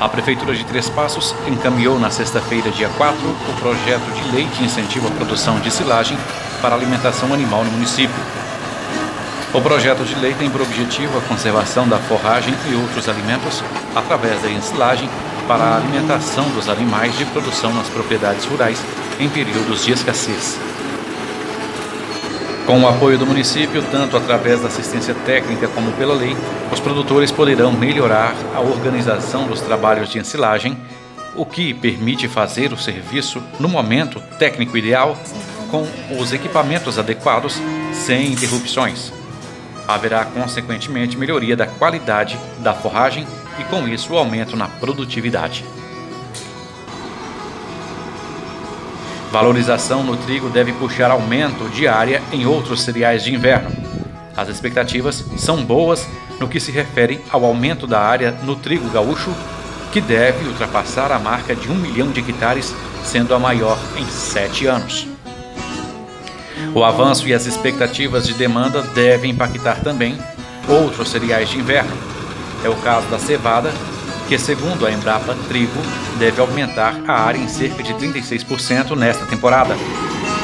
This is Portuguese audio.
A Prefeitura de Três Passos encaminhou na sexta-feira, dia 4, o projeto de lei de incentivo à produção de silagem para alimentação animal no município. O projeto de lei tem por objetivo a conservação da forragem e outros alimentos através da ensilagem para a alimentação dos animais de produção nas propriedades rurais em períodos de escassez. Com o apoio do município, tanto através da assistência técnica como pela lei, os produtores poderão melhorar a organização dos trabalhos de ensilagem, o que permite fazer o serviço no momento técnico ideal, com os equipamentos adequados, sem interrupções. Haverá, consequentemente, melhoria da qualidade da forragem e, com isso, o aumento na produtividade. Valorização no trigo deve puxar aumento de área em outros cereais de inverno. As expectativas são boas no que se refere ao aumento da área no trigo gaúcho, que deve ultrapassar a marca de 1 milhão de hectares, sendo a maior em 7 anos. O avanço e as expectativas de demanda devem impactar também outros cereais de inverno. É o caso da cevada, que, segundo a Embrapa Trigo, deve aumentar a área em cerca de 36% nesta temporada.